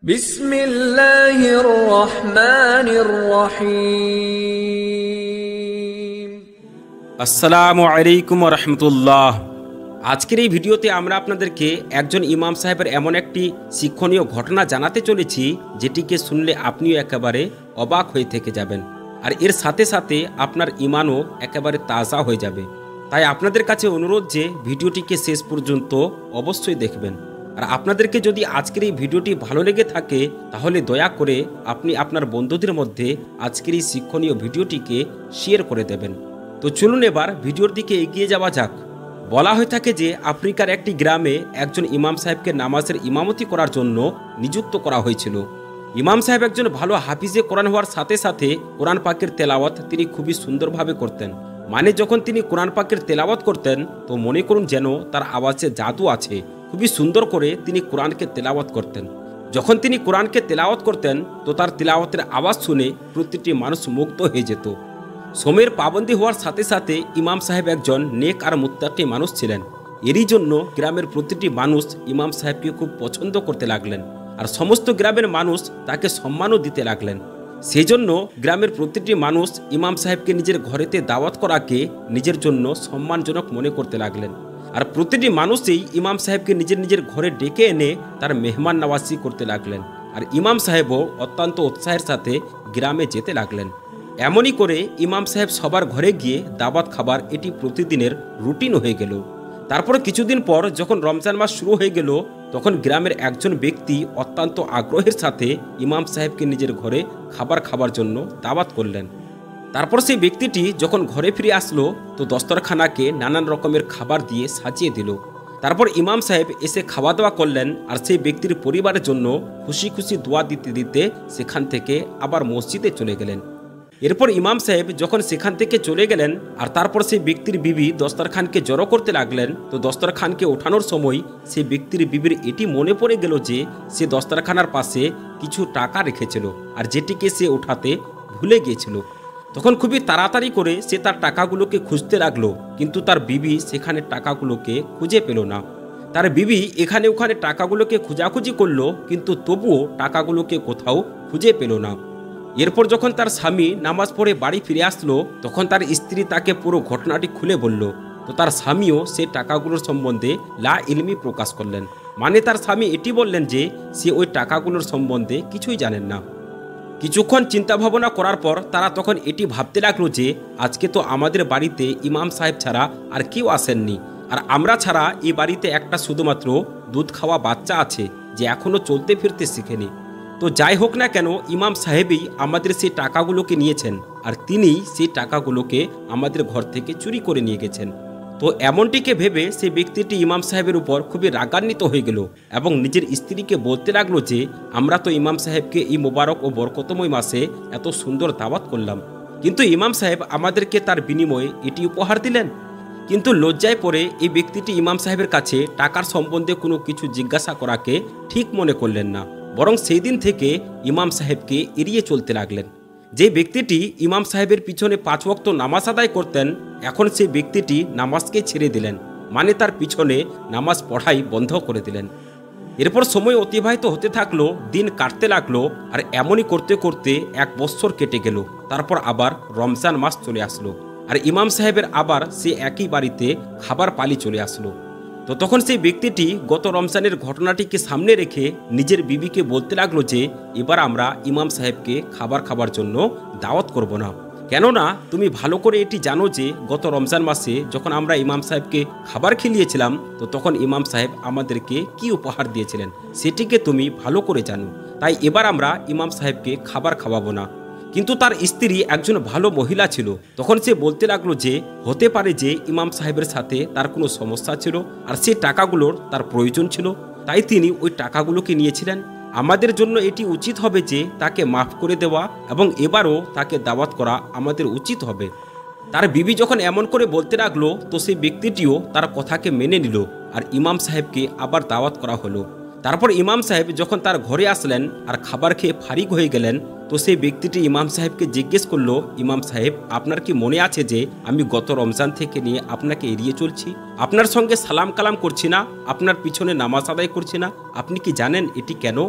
বিসমিল্লাহির রহমানির রহিম। আসসালামু আলাইকুম ওয়া রাহমাতুল্লাহ। আজকের এই ভিডিওতে আমরা আপনাদেরকে একজন ইমাম সাহেবের এমন একটি শিক্ষণীয় ঘটনা জানাতে চলেছি যেটিকে শুনলে আপনিও একেবারে অবাক হয়ে থেকে যাবেন, আর এর সাথে সাথে আপনার ঈমানও একেবারে তাজা হয়ে যাবে। তাই আপনাদের কাছে অনুরোধ যে ভিডিওটিকে শেষ পর্যন্ত অবশ্যই দেখবেন। আর আপনাদেরকে যদি আজকের এই ভিডিওটি ভালো লেগে থাকে তাহলে দয়া করে আপনি আপনার বন্ধুদের মধ্যে আজকের এই শিক্ষণীয় ভিডিওটিকে শেয়ার করে দেবেন। তো চলুন এবার ভিডিওর দিকে এগিয়ে যাওয়া যাক। বলা হয়ে থাকে যে আফ্রিকার একটি গ্রামে একজন ইমাম সাহেবকে নামাজের ইমামতি করার জন্য নিযুক্ত করা হয়েছিল। ইমাম সাহেব একজন ভালো হাফিজে কোরআন হওয়ার সাথে সাথে কোরআন পাকের তেলাওয়াত তিনি খুবই সুন্দরভাবে করতেন। মানে যখন তিনি কোরআন পাকের তেলাওয়াত করতেন তো মনে করুন যেন তার আওয়াজে জাদু আছে। খুবই সুন্দর করে তিনি কোরআনকে তেলাওয়াত করতেন। যখন তিনি কোরআনকে তেলাওয়াত করতেন তো তার তেলাওয়াতের আওয়াজ শুনে প্রতিটি মানুষ মুগ্ধ হয়ে যেত। সময়ের পাবন্দী হওয়ার সাথে সাথে ইমাম সাহেব একজন নেক আর মুত্তাকি মানুষ ছিলেন। এরই জন্য গ্রামের প্রতিটি মানুষ ইমাম সাহেবকে খুব পছন্দ করতে লাগলেন, আর সমস্ত গ্রামের মানুষ তাকে সম্মানও দিতে লাগলেন। সেই জন্য গ্রামের প্রতিটি মানুষ ইমাম সাহেবকে নিজের ঘরেতে দাওয়াত করাকে নিজের জন্য সম্মানজনক মনে করতে লাগলেন। আর প্রতিটি মানুষই ইমাম সাহেবকে নিজের নিজের ঘরে ডেকে এনে তার মেহমান নওয়াজি করতে লাগলেন। আর ইমাম সাহেবও অত্যন্ত উৎসাহের সাথে গ্রামে যেতে লাগলেন। এমনই করে ইমাম সাহেব সবার ঘরে গিয়ে দাওয়াত খাবার এটি প্রতিদিনের রুটিন হয়ে গেল। তারপর কিছুদিন পর যখন রমজান মাস শুরু হয়ে গেল তখন গ্রামের একজন ব্যক্তি অত্যন্ত আগ্রহের সাথে ইমাম সাহেবকে নিজের ঘরে খাবার খাবার জন্য দাওয়াত করলেন। তারপর সেই ব্যক্তিটি যখন ঘরে ফিরে আসলো তো দস্তরখানাকে নানান রকমের খাবার দিয়ে সাজিয়ে দিল। তারপর ইমাম সাহেব এসে খাওয়া দাওয়া করলেন, আর সেই ব্যক্তির পরিবারের জন্য খুশি খুশি দোয়া দিতে দিতে সেখান থেকে আবার মসজিদে চলে গেলেন। এরপর ইমাম সাহেব যখন সেখান থেকে চলে গেলেন আর তারপর সেই ব্যক্তির বিবি দস্তরখানকে জড়ো করতে লাগলেন, তো দস্তরখানকে ওঠানোর সময় সেই ব্যক্তির বিবির এটি মনে পড়ে গেল যে সে দস্তরখানার পাশে কিছু টাকা রেখেছিল আর যেটিকে সে ওঠাতে ভুলে গিয়েছিল। তখন খুবই তাড়াতাড়ি করে সে তার টাকাগুলোকে খুঁজতে লাগলো, কিন্তু তার বিবি সেখানে টাকাগুলোকে খুঁজে পেল না। তার বিবি এখানে ওখানে টাকাগুলোকে খোঁজাখুঁজি করলো, কিন্তু তবুও টাকাগুলোকে কোথাও খুঁজে পেল না। এরপর যখন তার স্বামী নামাজ পড়ে বাড়ি ফিরে আসলো তখন তার স্ত্রী তাকে পুরো ঘটনাটি খুলে বলল। তো তার স্বামীও সেই টাকাগুলোর সম্বন্ধে লা ইলমি প্রকাশ করলেন। মানে তার স্বামী এটি বললেন যে সে ওই টাকাগুলোর সম্বন্ধে কিছুই জানেন না। কিছুক্ষণ চিন্তা ভাবনা করার পর তারা তখন এটি ভাবতে লাগলো যে আজকে তো আমাদের বাড়িতে ইমাম সাহেব ছাড়া আর কেউ আসেননি, আর আমরা ছাড়া এই বাড়িতে একটা শুধুমাত্র দুধ খাওয়া বাচ্চা আছে যে এখনও চলতে ফিরতে শিখেনি। তো যাই হোক না কেন ইমাম সাহেবই আমাদের সেই টাকাগুলোকে নিয়েছেন, আর তিনিই সেই টাকাগুলোকে আমাদের ঘর থেকে চুরি করে নিয়ে গেছেন। তো এমনটিকে ভেবে সেই ব্যক্তিটি ইমাম সাহেবের উপর খুবই রাগান্বিত হয়ে গেল এবং নিজের স্ত্রীকে বলতে লাগলো যে আমরা তো ইমাম সাহেবকে এই মোবারক ও বরকতময় মাসে এত সুন্দর দাওয়াত করলাম, কিন্তু ইমাম সাহেব আমাদেরকে তার বিনিময়ে এটি উপহার দিলেন। কিন্তু লজ্জায় পড়ে এই ব্যক্তিটি ইমাম সাহেবের কাছে টাকার সম্বন্ধে কোনো কিছু জিজ্ঞাসা করাকে ঠিক মনে করলেন না, বরং সেই দিন থেকে ইমাম সাহেবকে এড়িয়ে চলতে লাগলেন। যে ব্যক্তিটি ইমাম সাহেবের পিছনে 5 ওয়াক্ত নামাজ আদায় করতেন এখন সেই ব্যক্তিটি নামাজকে ছেড়ে দিলেন, মানে তার পিছনে নামাজ পড়াই বন্ধ করে দিলেন। এরপর সময় অতিবাহিত হতে থাকলো, দিন কাটতে লাগলো, আর এমনই করতে করতে 1 বছর কেটে গেল। তারপর আবার রমজান মাস চলে আসলো, আর ইমাম সাহেবের আবার সে একই বাড়িতে খাবার পালি চলে আসলো। তো তখন সেই ব্যক্তিটি গত রমজানের ঘটনাটিকে সামনে রেখে নিজের বিবিকে বলতে লাগলো যে এবার আমরা ইমাম সাহেবকে খাবার খাবার জন্য দাওয়াত করব না, কেননা তুমি ভালো করে এটি জানো যে গত রমজান মাসে যখন আমরা ইমাম সাহেবকে খাবার খিলিয়েছিলাম তো তখন ইমাম সাহেব আমাদেরকে কি উপহার দিয়েছিলেন সেটিকে তুমি ভালো করে জানো। তাই এবার আমরা ইমাম সাহেবকে খাবার খাওয়াবো না। কিন্তু তার স্ত্রী একজন ভালো মহিলা ছিল, তখন সে বলতে লাগলো যে হতে পারে যে ইমাম সাহেবের সাথে তার কোনো সমস্যা ছিল আর সেই টাকাগুলোর তার প্রয়োজন ছিল, তাই তিনি ওই টাকাগুলোকে নিয়েছিলেন। আমাদের জন্য এটি উচিত হবে যে তাকে মাফ করে দেওয়া এবং এবারও তাকে দাওয়াত করা আমাদের উচিত হবে। তার বিবি যখন এমন করে বলতে লাগলো তো সেই ব্যক্তিটিও তার কথাকে মেনে নিল, আর ইমাম সাহেবকে আবার দাওয়াত করা হলো। তারপর ইমাম সাহেব যখন তার ঘরে আসলেন আর খাবার খেয়ে ফারিগ হয়ে গেলেন তো সেই ব্যক্তিটি ইমাম সাহেবকে জিজ্ঞেস করলো, ইমাম সাহেব আপনার কি মনে আছে যে আমি গত রমজান থেকে নিয়ে আপনাকে এড়িয়ে চলছি, আপনার সঙ্গে সালাম কালাম করছি না, আপনার পিছনে নামাজ আদায় করছি না, আপনি কি জানেন এটি কেন?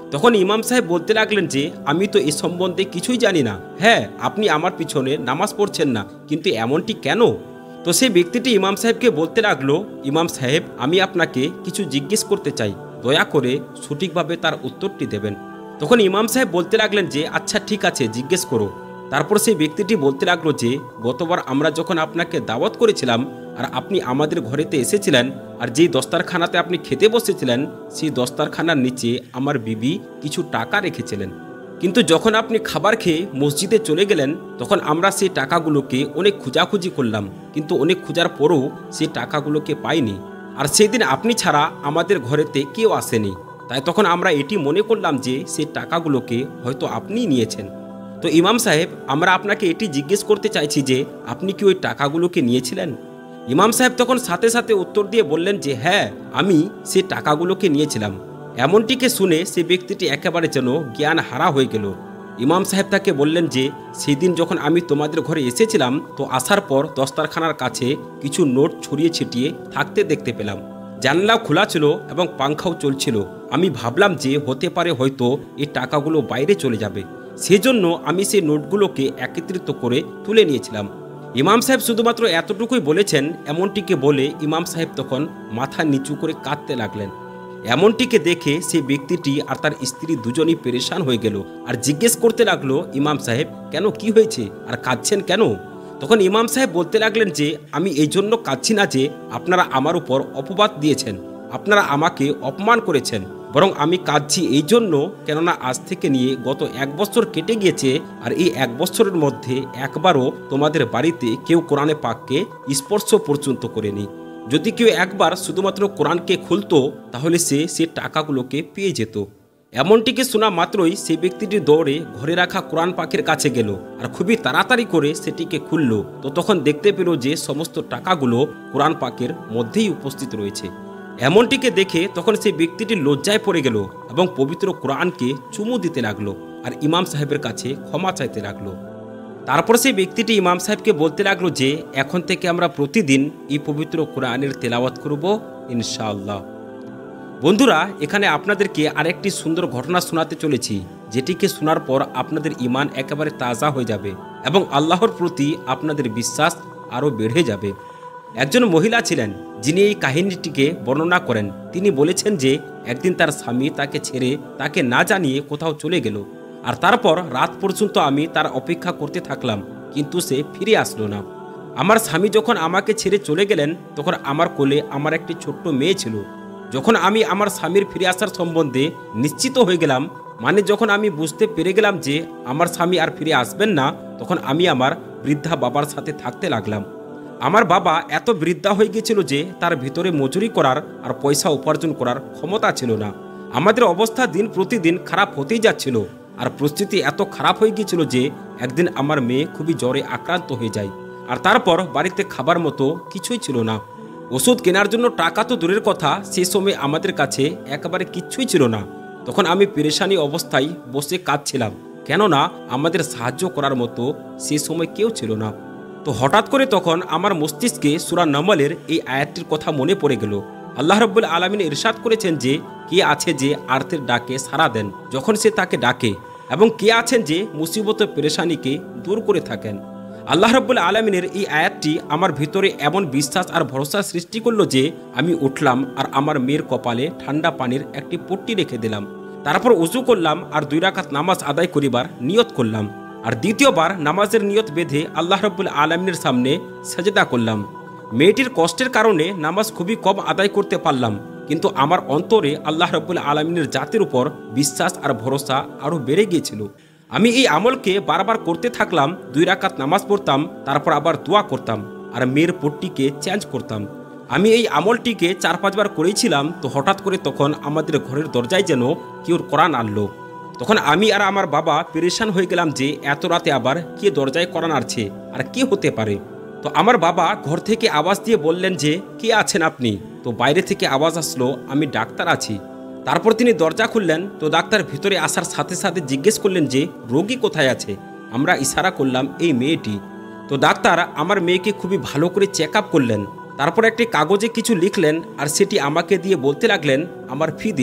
তখন ইমাম সাহেব বলতে লাগলেন যে আমি তো এ সম্বন্ধে কিছুই জানি না। হ্যাঁ, আপনি আমার পিছনে নামাজ পড়ছেন না, কিন্তু এমনটি কেন? তো সেই ব্যক্তিটি ইমাম সাহেবকে বলতে লাগলো, ইমাম সাহেব, আমি আপনাকে কিছু জিজ্ঞেস করতে চাই, দয়া করে সঠিকভাবে তার উত্তরটি দেবেন। তখন ইমাম সাহেব বলতে লাগলেন যে আচ্ছা ঠিক আছে, জিজ্ঞেস করো। তারপর সেই ব্যক্তিটি বলতে লাগলো যে গতবার আমরা যখন আপনাকে দাওয়াত করেছিলাম আর আপনি আমাদের ঘরেতে এসেছিলেন, আর যেই দস্তারখানাতে আপনি খেতে বসেছিলেন সেই দস্তারখানার নিচে আমার বিবি কিছু টাকা রেখেছিলেন, কিন্তু যখন আপনি খাবার খেয়ে মসজিদে চলে গেলেন তখন আমরা সেই টাকাগুলোকে অনেক খোঁজাখুঁজি করলাম, কিন্তু অনেক খোঁজার পরও সেই টাকাগুলোকে পাইনি। আর সেদিন আপনি ছাড়া আমাদের ঘরেতে কেউ আসেনি, তাই তখন আমরা এটি মনে করলাম যে সেই টাকাগুলোকে হয়তো আপনিই নিয়েছেন। তো ইমাম সাহেব, আমরা আপনাকে এটি জিজ্ঞেস করতে চাইছি যে আপনি কি ওই টাকাগুলোকে নিয়েছিলেন? ইমাম সাহেব তখন সাথে সাথে উত্তর দিয়ে বললেন যে হ্যাঁ, আমি সেই টাকাগুলোকে নিয়েছিলাম। এমনটিকে শুনে সে ব্যক্তিটি একেবারে যেন জ্ঞান হারা হয়ে গেল। ইমাম সাহেব তাকে বললেন যে সেদিন যখন আমি তোমাদের ঘরে এসেছিলাম তো আসার পর দস্তারখানার কাছে কিছু নোট ছড়িয়ে ছিটিয়ে থাকতে দেখতে পেলাম। জানলাও খোলা ছিল এবং পাংখাও চলছিল। আমি ভাবলাম যে হতে পারে হয়তো এই টাকাগুলো বাইরে চলে যাবে, সেজন্য আমি সেই নোটগুলোকে একত্রিত করে তুলে নিয়েছিলাম। ইমাম সাহেব শুধুমাত্র এতটুকুই বলেছেন। এমনটিকে বলে ইমাম সাহেব তখন মাথা নিচু করে কাঁদতে লাগলেন। এমনটিকে দেখে সেই ব্যক্তিটি আর তার স্ত্রী দুজনই পেরেশান হয়ে গেল আর জিজ্ঞেস করতে লাগলো, ইমাম সাহেব কেন, কি হয়েছে আর কাঁদছেন কেন? তখন ইমাম সাহেব বলতে লাগলেন যে আমি এই জন্য কাঁদছি না যে আপনারা আমার উপর অপবাদ দিয়েছেন, আপনারা আমাকে অপমান করেছেন, বরং আমি কাঁদছি এই জন্য কেননা আজ থেকে নিয়ে গত 1 বছর কেটে গিয়েছে আর এই 1 বছরের মধ্যে একবারও তোমাদের বাড়িতে কেউ কোরআনে পাককে স্পর্শ পর্যন্ত করেনি। যদি কেউ একবার শুধুমাত্র কোরআনকে খুলতো তাহলে সে টাকাগুলোকে পেয়ে যেত। এমনটিকে শোনা মাত্রই সেই ব্যক্তিটি দৌড়ে ঘরে রাখা কোরআন পাকের কাছে গেল আর খুবই তাড়াতাড়ি করে সেটিকে খুলল। তো তখন দেখতে পেল যে সমস্ত টাকাগুলো কোরআন পাকের মধ্যেই উপস্থিত রয়েছে। এমনটিকে দেখে তখন সেই ব্যক্তিটি লজ্জায় পড়ে গেল এবং পবিত্র কোরআনকে চুমু দিতে লাগলো আর ইমাম সাহেবের কাছে ক্ষমা চাইতে লাগলো। তারপর সেই ব্যক্তিটি ইমাম সাহেবকে বলতে লাগলো যে এখন থেকে আমরা প্রতিদিন এই পবিত্র কোরআনের তেলাওয়াত করব ইনশাআল্লাহ। বন্ধুরা, এখানে আপনাদেরকে আরেকটি সুন্দর ঘটনা শোনাতে চলেছি, যেটিকে শোনার পর আপনাদের ঈমান একেবারে তাজা হয়ে যাবে এবং আল্লাহর প্রতি আপনাদের বিশ্বাস আরও বেড়ে যাবে। একজন মহিলা ছিলেন যিনি এই কাহিনীটিকে বর্ণনা করেন। তিনি বলেছেন যে একদিন তার স্বামী তাকে ছেড়ে তাকে না জানিয়ে কোথাও চলে গেল, আর তারপর রাত পর্যন্ত আমি তার অপেক্ষা করতে থাকলাম, কিন্তু সে ফিরে আসলো না। আমার স্বামী যখন আমাকে ছেড়ে চলে গেলেন তখন আমার কোলে আমার একটি ছোট্ট মেয়ে ছিল। যখন আমি আমার স্বামীর ফিরে আসার সম্বন্ধে নিশ্চিত হয়ে গেলাম, মানে যখন আমি বুঝতে পেরে গেলাম যে আমার স্বামী আর ফিরে আসবেন না, তখন আমি আমার বৃদ্ধা বাবার সাথে থাকতে লাগলাম। আমার বাবা এত বৃদ্ধা হয়ে গিয়েছিল যে তার ভিতরে মজুরি করার আর পয়সা উপার্জন করার ক্ষমতা ছিল না। আমাদের অবস্থা দিন প্রতিদিন খারাপ হতেই যাচ্ছিল, আর পরিস্থিতি এত খারাপ হয়ে গিয়েছিল যে একদিন আমার মেয়ে খুবই জ্বরে আক্রান্ত হয়ে যায়, আর তারপর বাড়িতে খাবার মতো কিছুই ছিল না। ওষুধ কেনার জন্য টাকা তো দূরের কথা, সে সময় আমাদের কাছে একেবারে কিচ্ছুই ছিল না। তখন আমি পেরেশানি অবস্থায় বসে কাঁদছিলাম, কেননা আমাদের সাহায্য করার মতো সে সময় কেউ ছিল না। তো হঠাৎ করে তখন আমার মস্তিষ্কে সূরা নামলের এই আয়াতটির কথা মনে পড়ে গেল। আল্লাহ রাব্বুল আলামিন ইরশাদ করেছেন যে কে আছে যে আরতের ডাকে সাড়া দেন যখন সে তাকে ডাকে, এবং কে আছেন যে মুসিবত পেরেশানিকে দূর করে থাকেন। আল্লাহ রাব্বুল আলামিনের এই আয়াতটি আমার ভিতরে এমন বিশ্বাস আর ভরসা সৃষ্টি করলো যে আমি উঠলাম আর আমার মেয়ের কপালে ঠান্ডা পানির একটি পট্টি রেখে দিলাম। তারপর ওযু করলাম আর 2 রাকাত নামাজ আদায় করিবার নিয়ত করলাম, আর দ্বিতীয়বার নামাজের নিয়ত বেঁধে আল্লাহ রাব্বুল আলামিনের সামনে সেজদা করলাম। মেয়েটির কষ্টের কারণে নামাজ খুবই কম আদায় করতে পারলাম, কিন্তু আমার অন্তরে আল্লাহ রাব্বুল আলামিনের জাতের উপর বিশ্বাস আর ভরসা আরও বেড়ে গিয়েছিল। আমি এই আমলকে বারবার করতে থাকলাম। 2 রাকাত নামাজ পড়তাম, তারপর আবার দোয়া করতাম আর মেয়ের পট্টিকে চেঞ্জ করতাম। আমি এই আমলটিকে 4-5 বার করেছিলাম। তো হঠাৎ করে তখন আমাদের ঘরের দরজায় যেন কেউ কোরআন আনলো। তখন আমি আর আমার বাবা পেরেশান হয়ে গেলাম যে এত রাতে আবার কে দরজায় কোরআন আনছে আর কে হতে পারে। তো আমার বাবা ঘর থেকে আওয়াজ দিয়ে বললেন যে কে আছেন আপনি? তো বাইরে থেকে আওয়াজ আসলো, আমি ডাক্তার আছি। তারপর তিনি দরজা খুললেন। তো ডাক্তার ভিতরে আসার সাথে সাথে জিজ্ঞেস করলেন যে রোগী কোথায় আছে? আমরা ইশারা করলাম এই মেয়েটি। তো ডাক্তার আমার মেয়েকে খুবই ভালো করে চেক আপ করলেন, তারপর একটি কাগজে কিছু লিখলেন আর সেটি আমাকে দিয়ে বলতে লাগলেন আমার ফি দিন।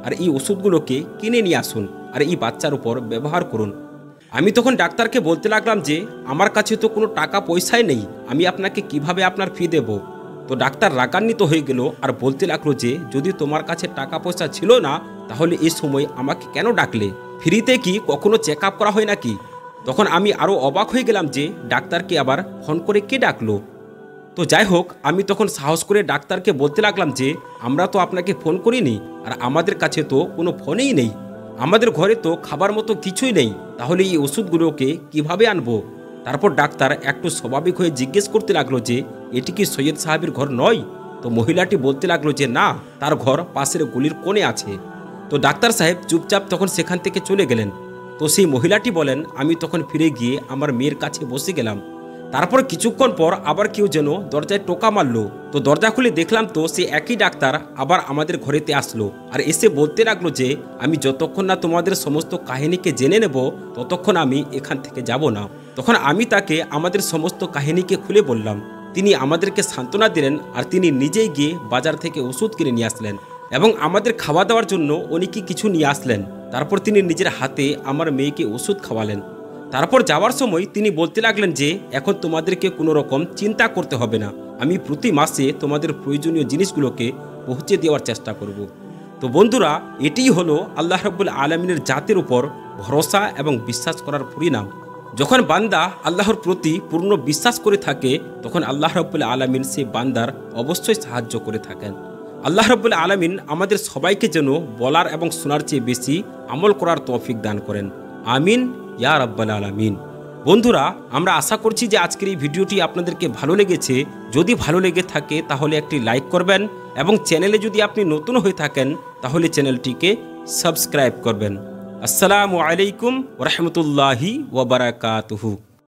আর এই ওষুধগুলোকে কিনে নিয়ে আসুন আর এই বাচ্চার উপর ব্যবহার করুন। আমি তখন ডাক্তারকে বলতে লাগলাম যে আমার কাছে তো কোনো টাকা পয়সাই নেই, আমি আপনাকে কিভাবে আপনার ফি দেব। তো ডাক্তার রাগান্বিত হয়ে গেল আর বলতে লাগলো যে যদি তোমার কাছে টাকা পয়সা ছিল না তাহলে এই সময় আমাকে কেন ডাকলে, ফ্রিতে কি কখনো চেক আপ করা হয় নাকি। তখন আমি আরও অবাক হয়ে গেলাম যে ডাক্তারকে আবার ফোন করে কে ডাকলো। তো যাই হোক, আমি তখন সাহস করে ডাক্তারকে বলতে লাগলাম যে আমরা তো আপনাকে ফোন করিনি আর আমাদের কাছে তো কোনো ফোনেই নেই, আমাদের ঘরে তো খাবার মতো কিছুই নেই, তাহলে এই ওষুধগুলোকে কিভাবে আনবো। তারপর ডাক্তার একটু স্বাভাবিক হয়ে জিজ্ঞেস করতে লাগলো যে এটি কি সৈয়দ সাহেবের ঘর নয়। তো মহিলাটি বলতে লাগলো যে না, তার ঘর পাশের গলির কোণে আছে। তো ডাক্তার সাহেব চুপচাপ তখন সেখান থেকে চলে গেলেন। তো সেই মহিলাটি বলেন আমি তখন ফিরে গিয়ে আমার মেয়ের কাছে বসে গেলাম। তারপর কিছুক্ষণ পর আবার কেউ যেন দরজায় টোকা মারলো। তো দরজা খুলে দেখলাম তো সে একই ডাক্তার আবার আমাদের ঘরেতে আসলো আর এসে বলতে লাগলো যে আমি যতক্ষণ না তোমাদের সমস্ত কাহিনীকে জেনে নেব ততক্ষণ আমি এখান থেকে যাব না। তখন আমি তাকে আমাদের সমস্ত কাহিনীকে খুলে বললাম। তিনি আমাদেরকে সান্ত্বনা দিলেন আর তিনি নিজেই গিয়ে বাজার থেকে ওষুধ কিনে নিয়ে আসলেন এবং আমাদের খাওয়া দাওয়ার জন্য উনি কিছু নিয়ে আসলেন। তারপর তিনি নিজের হাতে আমার মেয়েকে ওষুধ খাওয়ালেন। তারপর যাওয়ার সময় তিনি বলতে লাগলেন যে এখন তোমাদেরকে কোনো রকম চিন্তা করতে হবে না, আমি প্রতি মাসে তোমাদের প্রয়োজনীয় জিনিসগুলোকে পৌঁছে দেওয়ার চেষ্টা করব। তো বন্ধুরা, এটিই হলো আল্লাহ রাব্বুল আলামিনের জাতের উপর ভরসা এবং বিশ্বাস করার পরিণাম। যখন বান্দা আল্লাহর প্রতি পূর্ণ বিশ্বাস করে থাকে তখন আল্লাহ রাব্বুল আলামিন সে বান্দার অবশ্যই সাহায্য করে থাকেন। আল্লাহ রাব্বুল আলামিন আমাদের সবাইকে যেন বলার এবং শোনার চেয়ে বেশি আমল করার তৌফিক দান করেন। আমিন ইয়া রাব্বাল আলামিন। বন্ধুরা, আমরা আশা করছি যে আজকের এই ভিডিওটি আপনাদেরকে ভালো লেগেছে। যদি ভালো লেগে থাকে তাহলে একটি লাইক করবেন এবং চ্যানেলে যদি আপনি নতুন হয়ে থাকেন তাহলে চ্যানেলটিকে সাবস্ক্রাইব করবেন। আসসালামু আলাইকুম ওয়া রাহমাতুল্লাহি ওয়া বারাকাতুহু।